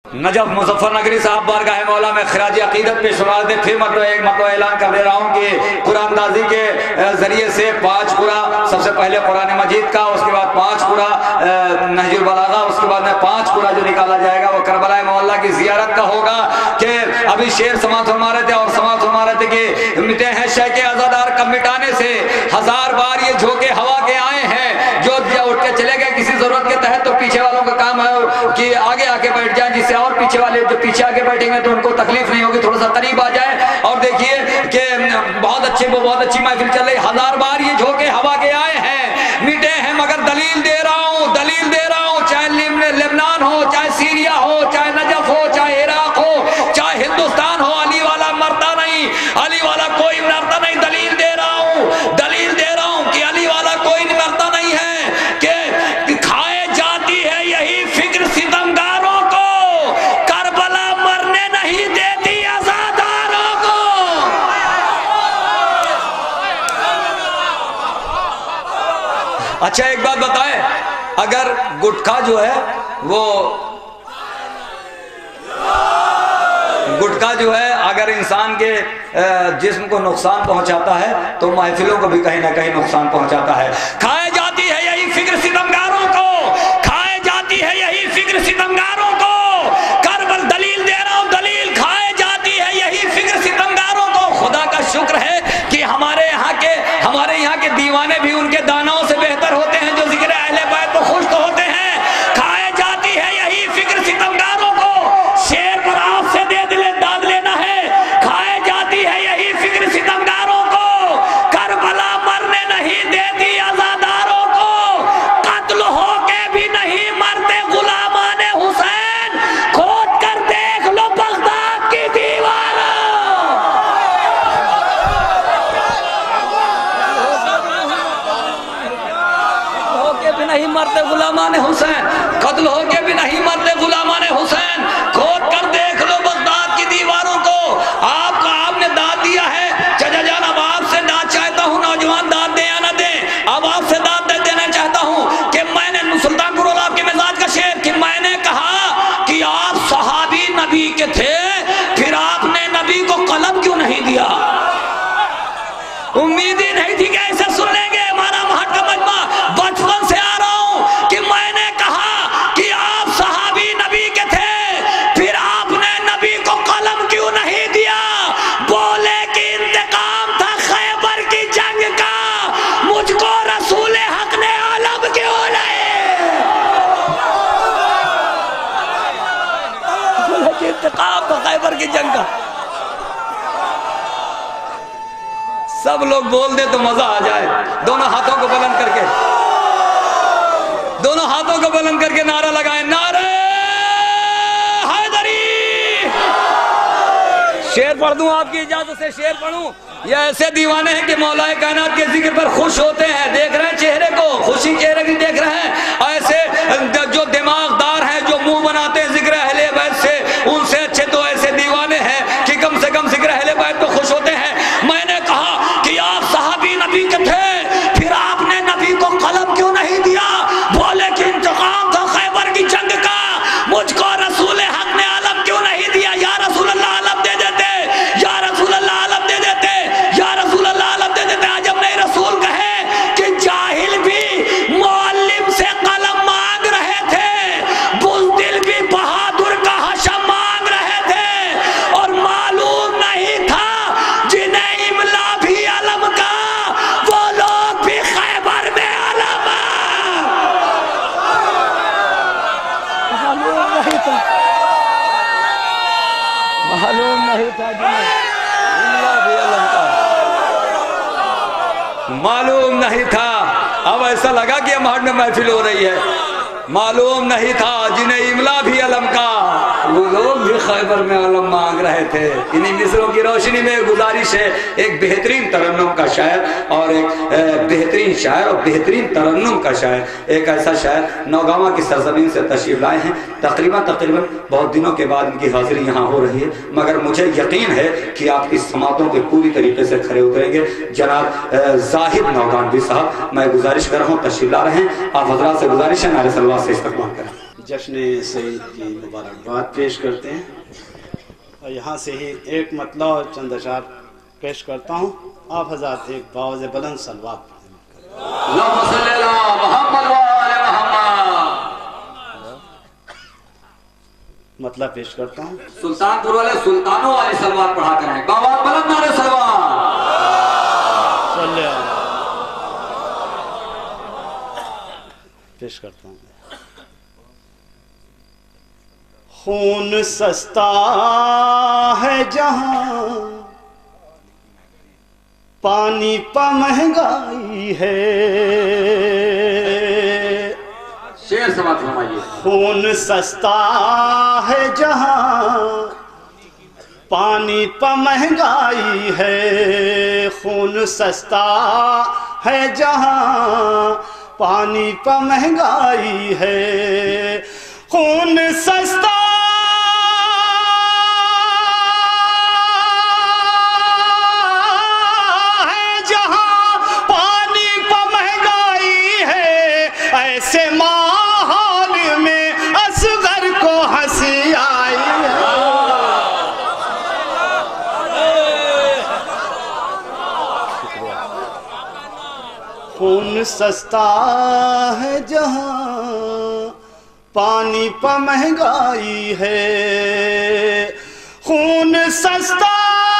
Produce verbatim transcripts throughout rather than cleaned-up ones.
Najaf Muzaffar نگری صاحب بارگاہ مولا میں خراج عقیدت پیش فرما دے. پھر مرتبہ ایک مرتبہ اعلان کر دے رہا ہوں کہ قرآن اندازی کے ذریعے سے پانچ قرآن، سب سے پہلے قرآن مجید کا، اس کے بعد پانچ قرآن نہج البلاغہ، اس کے بعد میں پانچ قرآن جو نکالا جائے گا وہ کربلا مولا کی زیارت کا ہوگا. کہ ابھی شعر سماعت فرما رہے تھے اور سماعت فرما رہے تھے کہ مٹے ہیں شے کے عزادار کب مٹانے سے، ہزار بار یہ جھونکے ہوا کے آئے ہیں، جو اٹھ کے چلے گئے کسی ضرورت کے تحت تو پیچھے والوں کا کام ہے کہ آگے آ کے بیٹھ جائیں، جس سے اور پیچھے والے جو پیچھے آگے بیٹھیں گے تو ان کو تکلیف نہیں ہوگی، تھوڑا سا قریب آ جائے. اور دیکھیے کہ بہت اچھے وہ بہت اچھی محفل چل رہی. ہزار بار یہ جھونکے ہوا کے آئے ہیں، میٹے ہیں مگر دلیل دے رہا ہوں، دلیل دے رہا ہوں. چاہے لبنان ہو، چاہے سیریا ہو، چاہے نجف ہو، چاہے عراق ہو، چاہے ہندوستان ہو، علی والا مرتا نہیں، علی والا کوئی مرتا نہیں. دلیل دے رہا ہوں، دلیل دے رہا ہوں کہ علی والا کوئی مرتا نہیں ہے. کہ کھائے جاتی ہے یہی فکر ستمگاروں کو، کربلا مرنے نہیں دیتی عزاداروں کو. اچھا ایک بات بتائیں، اگر گٹکا جو ہے وہ گٹکا جو ہے اگر انسان کے جسم کو نقصان پہنچاتا ہے تو محفلوں کو بھی کہیں نہ کہیں نقصان پہنچاتا ہے. کھائے جاتی ہے یہی فکر ستمگاروں کو، کھائے جاتی ہے یہی فکر ستمگاروں کو. کربل دلیل دے رہا ہوں، دلیل کھائے جاتی ہے یہی فکر ستمگاروں کو. خدا کا شکر ہے کہ ہمارے یہاں کے ہمارے یہاں کے دیوانے بھی ان کے داناؤں سے بہتر ہوتے ہیں جو ذکر اہل بیت تو خوش تو ہوتے ہیں. کھائے جاتی ہے یہی فکر ستمگاروں کو. شیر پر آپ سے دے دلے داد لینا ہے. کھائے جاتی ہے یہی فکر ستمگاروں کو. کربلا مرنے نہیں دیتی عزاداروں کو. قتل ہو کے بھی نہیں مرتے غلامان حسین. کھود کر دیکھ لو بغداد کی دیواروں. ہو کے بھی نہیں مرتے غلامان حسین، قتل ہو کے بھی نہیں مرتے غلامان حسین. کھود کر دیکھ لو بغداد کی دیواروں کو. آپ کا آپ نے داد دیا ہے چچا جان، اب آپ سے داد چاہتا ہوں، نوجوان داد دیں یا نہ دیں، اب آپ سے داد دینا چاہتا ہوں کہ میں نے سلطان قرول آپ کے مزاج کا شعر کہ میں نے کہا کہ آپ صحابی نبی کے تھے، پھر آپ نے نبی کو قلم کیوں نہیں دیا. امید ہی نہیں تھی کہ ایسے سن لیں گے. ہمارا مہٹ کا مجمع بچپن سے آ رہا ہوں کہ میں نے کہا کہ آپ صحابی نبی کے تھے، پھر آپ نے نبی کو قلم کیوں نہیں دیا. بولے کہ انتقام تھا خیبر کی جنگ کا، مجھ کو رسول حق نے عالم کیوں لائے. بولے کہ انتقام تھا خیبر کی جنگ کا. سب لوگ بول دے تو مزہ آ جائے. دونوں ہاتھوں کو بلند کر کے دونوں ہاتھوں کو بلند کر کے نعرہ لگائیں، نعرہ حیدری. شعر پڑھ دوں آپ کی اجازت سے، شعر پڑھوں. یہ ایسے دیوانے ہیں کہ مولا کائنات کے ذکر پر خوش ہوتے ہیں. دیکھ رہے ہیں چہرے کو، خوشی چہرے کی دیکھ رہے ہیں. ایسے جو دماغ دار ہیں، جو منہ بناتے ہیں ذکر اہل بیت سے، ان سے اچھے تو ایسے دیوانے ہیں کہ کم سے کم ذکر اہل بیت کو خوش ہوتے ہیں. میں نے کہا کہ آپ صحابی نبی کے تھے، پھر آپ نے نبی کو قلم کیوں نہیں دیا. بولے کہ انتقام تھا خیبر کی جنگ کا، مجھ کو رسول حق نے علم کیوں نہیں دیا. یا رسول اللہ علم دے دیتے، یا رسول اللہ علم دے دیتے، یا رسول اللہ علم دے دیتے. آج ہم نے رسول کہے کہ جاہل بھی معلم سے قلم مانگ رہے تھے، بزدل بھی بہادر کا حشم مانگ رہے تھے، اور معلوم نہیں تھا جنہیں املا بھی علم کا، وہ لوگ بھی خیبر میں علم. معلوم نہیں تھا، معلوم نہیں تھا جنہیں املا بھی علم کا، معلوم نہیں تھا. اب ایسا لگا کہ ہمارے میں محفل ہو رہی ہے. معلوم نہیں تھا جنہیں املا بھی علم کا، وہ لوگ بھی خیبر میں علم مانگ رہے تھے. انہی مصروں کی روشنی میں گزارش ہے ایک بہترین ترنم کا شاعر اور ایک بہترین شاعر اور بہترین ترنم کا شاعر، ایک ایسا شاعر نوگاواں کی سرزمین سے تشریف لائے ہیں. تقریباً تقریباً بہت دنوں کے بعد ان کی حاضری یہاں ہو رہی ہے، مگر مجھے یقین ہے کہ آپ کی سماعتوں کے پوری طریقے سے کھڑے اتریں گے. جناب زاہد نوگانوی صاحب، میں گزارش کر رہا ہوں تشریف لا رہے ہیں. آپ حضرات سے گزارش ہے نعرہ صلوات سے استقبال کریں. جشن سعید کی مبارکباد پیش کرتے ہیں اور یہاں سے ہی ایک مطلع اور چند اشعار پیش کرتا ہوں. آپ حضرات ایک باوز بلند صلوات اللہم صلی اللہ محمد و آل محمد. مطلب پیش کرتا ہوں. سلطان پور والے سلطانوں والے سلوات پڑھا کر ہیں. باوات بلند نعرے سلوات. صلی اللہ پیش کرتا ہوں. خون سستا ہے جہاں پانی پہ مہنگائی ہے. شعر سماعت فرمائیے. خون سستا ہے جہاں پانی پہ مہنگائی ہے. خون سستا ہے جہاں پانی پہ مہنگائی ہے. خون سستا ہے جہاں پانی پہ مہنگائی ہے. ایسے ماحول میں اصغر کو ہنسی آئی ہے. خون سستا ہے جہاں پانی پہ مہنگائی ہے. خون سستا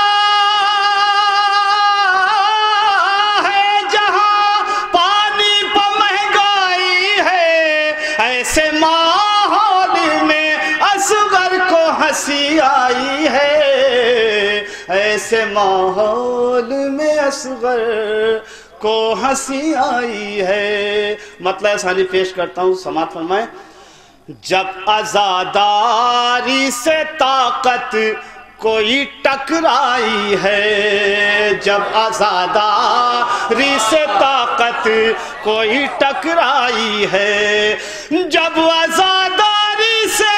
ہے جہاں پانی پہ مہنگائی ہے. ایسے ماحول میں اصغر کو ہنسی آئی ہے. ایسے ماحول میں اصغر کو ہنسی آئی ہے. مطلب ثانی پیش کرتا ہوں. سماعت فرمائیں. جب عزاداری سے طاقت کوئی ٹکرائی ہے. جب عزاداری سے طاقت کوئی ٹکرائی ہے. جب عزاداری سے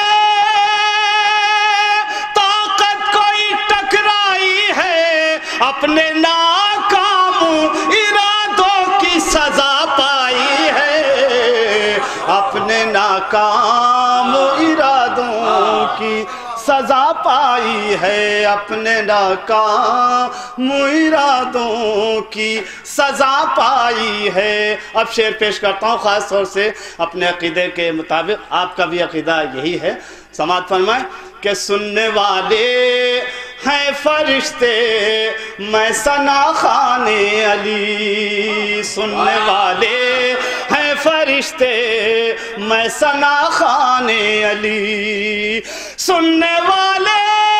طاقت کوئی ٹکرائی ہے. اپنے ناکام ارادوں کی سزا پائی ہے. اپنے ناکام ارادوں کی سزا پائی ہے. اپنے ناکام ارادوں کی سزا پائی ہے. اب شعر پیش کرتا ہوں خاص طور سے اپنے عقیدے کے مطابق. آپ کا بھی عقیدہ یہی ہے. سماعت فرمائیں کہ سننے والے ہیں فرشتے میں ثنا خوان علی. سننے والے ہیں فرشتے میں ثنا خوان علی. سننے والے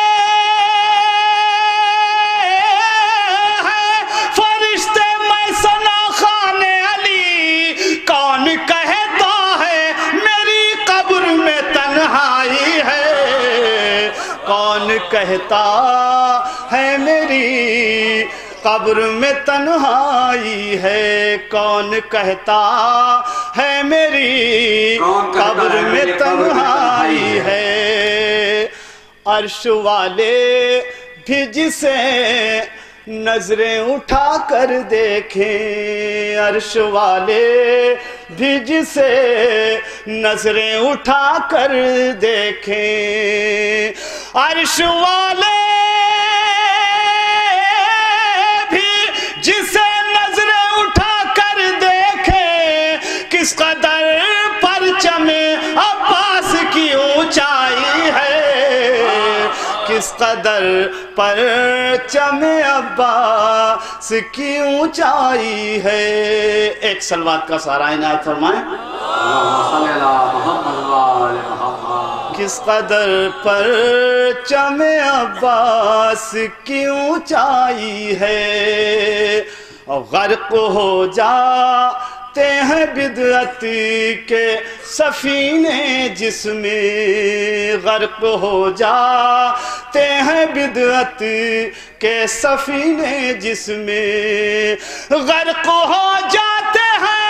ہیں فرشتے میں ثنا خوان علی. کون کہتا ہے میری قبر میں تنہائی ہے. کون کہتا ہے میری قبر میں تنہائی ہے. کون کہتا ہے میری قبر میں تنہائی ہے. عرش والے بھی جسے نظریں اٹھا کر دیکھیں. عرش والے بھی جسے نظریں اٹھا کر دیکھیں. عرش والے بھی جسے نظریں اٹھا کر دیکھیں. کس قدر پرچم عباس کی اونچائی ہے. کس قدر پرچم عباس کی اونچائی ہے. ایک صلوات کا سارا عنایت فرمائیں. کس قدر پرچم عباس کی اونچائی ہے. غرق ہو جاتے ہیں بدعت کے سفینے جس میں. غرق ہو جاتے ہیں بدعت کے سفینے جس میں. غرق ہو جاتے ہیں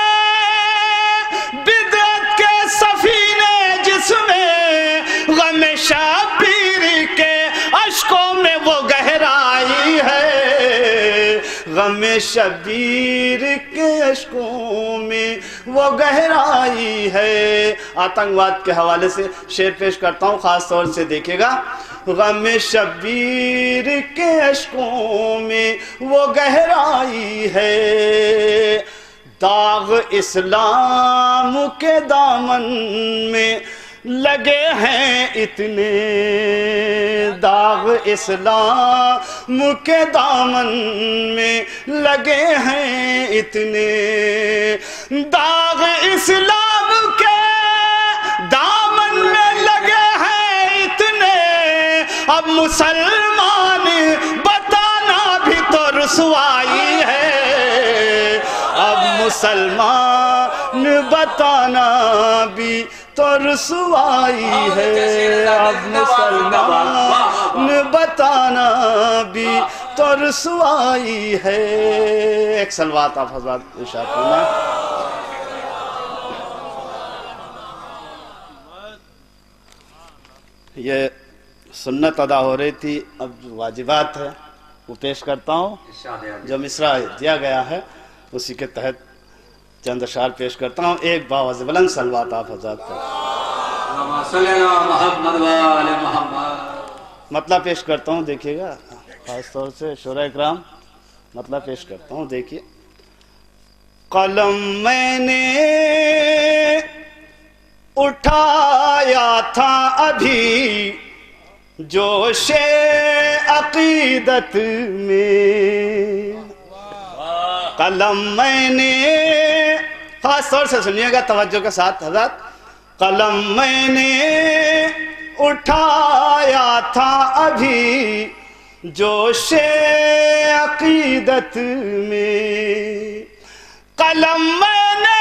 بدعت کے سفینے جس میں. غم شبیر کے اشکوں میں وہ گہرائی ہے. غم شبیر کے اشکوں میں وہ گہرائی ہے. آتنکواد کے حوالے سے شعر پیش کرتا ہوں، خاص طور سے دیکھے گا. غم شبیر کے اشکوں میں وہ گہرائی ہے، داغ اسلام کے دامن میں لگے ہیں اتنے، داغ اسلام کے دامن میں لگے ہیں اتنے، داغ اسلام کے دامن میں لگے ہیں اتنے. اب مسلمان بتانا بھی تو رسوائی ہے، اب مسلمان بتانا بھی تو رسوائی ہے، اب مسلمان بتانا بھی تو رسوائی ہے. ایک سلوات آپ حضرات ارشاد فرمائیں. یہ سنت ادا ہو رہی تھی، اب جو واجبات ہے وہ پیش کرتا ہوں. جو مصرع دیا گیا ہے اسی کے تحت چند اشعار پیش کرتا ہوں. ایک باواز بلند صلوات آپ حضرات پر. مطلب پیش کرتا ہوں، دیکھیے گا، خاص طور سے شورا اکرام مطلب پیش کرتا ہوں. دیکھیے. قلم میں نے اٹھایا تھا ابھی جوش عقیدت میں، قلم میں نے، خاص طور سے سنیے گا توجہ کے ساتھ حضرات. قلم میں نے اٹھایا تھا ابھی جوش عقیدت میں، قلم میں نے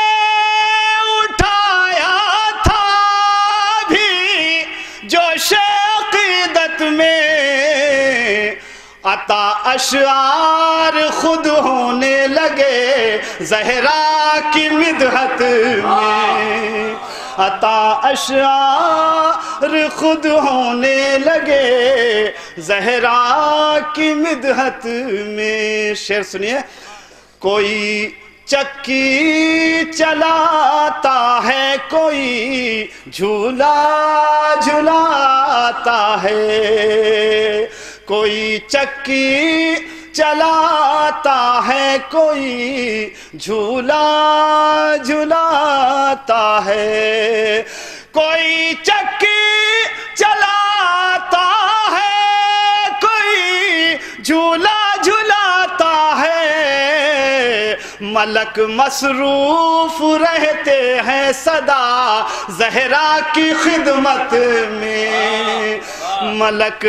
اٹھایا تھا ابھی جوش عقیدت میں، عطا اشعار خود ہونے لگے زہرا کی مدحت میں، عطا اشعار خود ہونے لگے زہرا کی مدحت میں. شعر سنیے. کوئی چکی چلاتا ہے، کوئی جھولا جھلاتا ہے، کوئی چکی چلاتا ہے، کوئی جھولا جھلاتا ہے، کوئی چکی چلاتا ہے، کوئی جھولا جھلاتا ہے. ملک مصروف رہتے ہیں سدا زہرا کی خدمت میں، ملک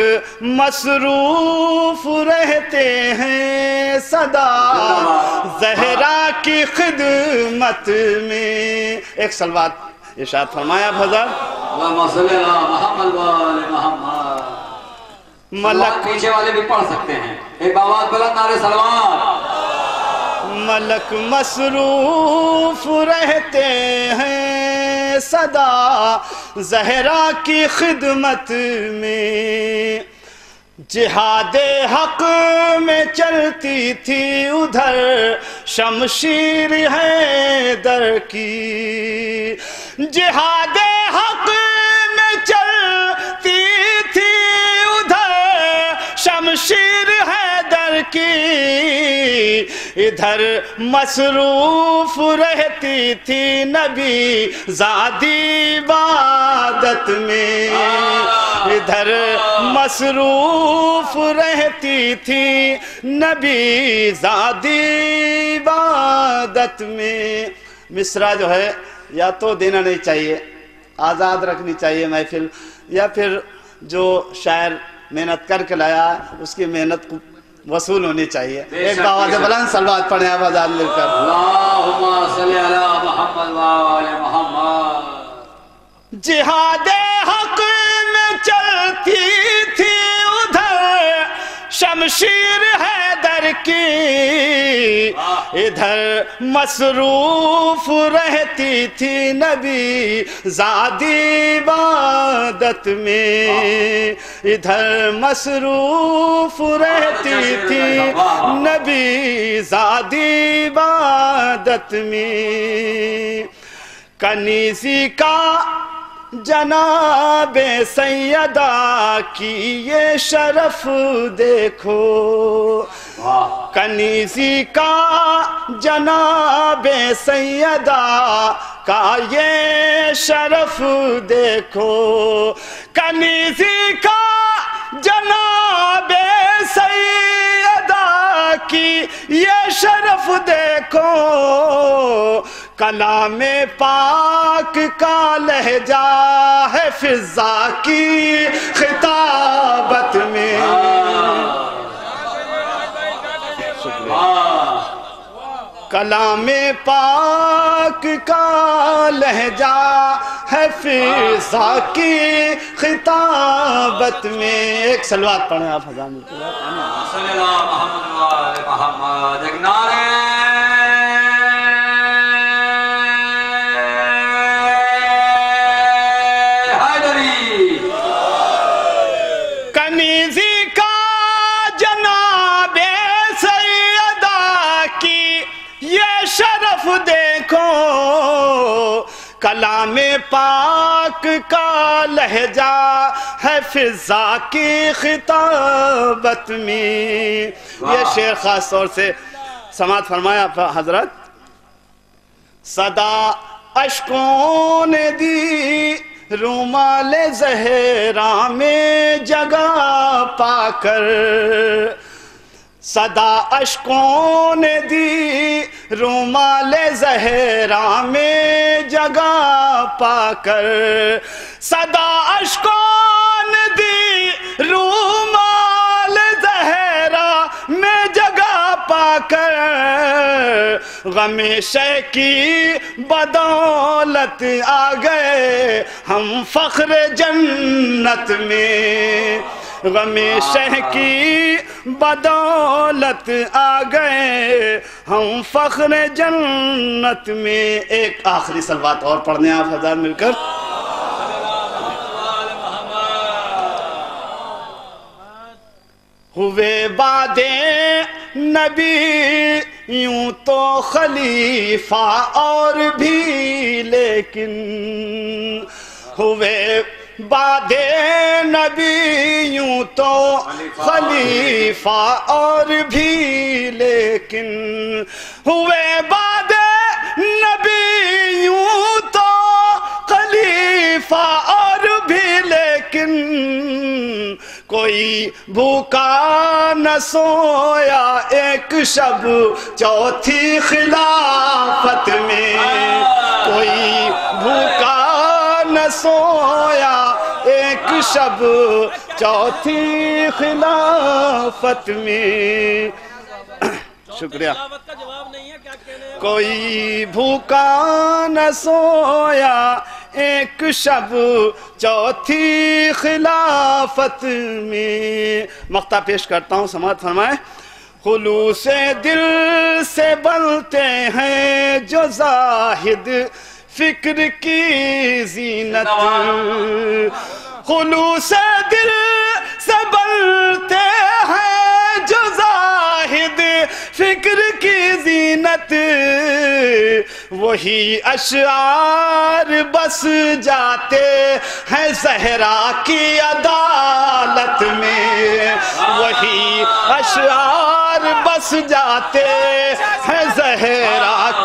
مصروف رہتے ہیں سدا زہرا کی خدمت میں. ایک سلوات ارشاد فرمایا حضرت. اللہم صلی علی محمد و آل محمد. ملک پیچھے والے بھی پڑھ سکتے ہیں. ایک باواز بلند نعرہ سلوات. ملک مصروف رہتے ہیں سدا زہرا کی خدمت میں، جہاد حق میں چلتی تھی ادھر شمشیر حیدر کی، جہاد حق میں چلتی تھی ادھر شمشیر حیدر کی، ادھر مصروف رہتی تھی نبی زادی عبادت میں، ادھر مصروف رہتی تھی نبی زادی عبادت میں. مصرع جو ہے یا تو دینا نہیں چاہیے، آزاد رکھنی چاہیے محفل، یا پھر جو شاعر محنت کر کے لایا اس کی محنت کو وصول ہونی چاہیے. ایک باواز بلند صلوات پڑھیں آپ آزاد مل کر. اللہم صلی علی محمد و آل محمد. جہاد حق میں چلتی تھی ادھر شمشیر حیدر کی، ادھر مصروف رہتی تھی نبی زادی عبادت میں، ادھر مصروف رہتی تھی نبی زادی عبادت میں۔ کنیزی کا جناب سیدہ کی یہ شرف دیکھو، کنیزی کا جناب سیدہ کا یہ شرف دیکھو، کنیزی کا جناب سیدہ کی یہ شرف دیکھو، کلام پاک کا لہجہ ہے فضا کی خطابت میں، کلام پاک کا لہجہ ہے فضا کی خطابت میں۔ ایک صلوات پڑھیں آپ حضرات صلی اللہ محمد محمد ایک نعرہ شرف دیکھو، کلام پاک کا لہجہ ہے فضا کی خطابت میں۔ یہ شعر خاص طور سے سماعت فرمایا حضرت۔ صدا اشکوں نے دی رومال زہرا میں جگہ پا کر، صدا اشکوں نے دی رومال زہرا میں جگہ پا کر، صدا اشکوں نے دی رومال زہرا میں جگہ پا کر، غم شہ کی بدولت آ گئے ہم فخر جنت میں، غم شہ کی بدولت آ گئے ہم فخر جنت میں۔ ایک آخری صلوات اور پڑھنے آپ حضرات مل کر۔ ہوئے بادیں نبی یوں تو خلیفہ اور بھی لیکن، ہوئے بعد نبی یوں تو خلیفہ اور بھی لیکن، ہوئے بعد نبی یوں تو خلیفہ اور بھی لیکن، کوئی بھوکا نہ سویا ایک شب چوتھی خلافت میں، کوئی بھوکا نہ سویا ایک شب چوتھی خلافت میں۔ شکریہ۔ کوئی بھوکا نہ سویا ایک شب چوتھی خلافت میں۔ مقطع پیش کرتا ہوں، سماعت فرمائیں۔ خلوص دل سے بنتے ہیں جو زاہد فکر کی زینت، خلوص دل سے بنتے ہیں جو زاہد فکر کی زینت، وہی اشعار بس جاتے ہیں زہرا کی عدالت میں، وہی اشعار بس جاتے ہیں زہرا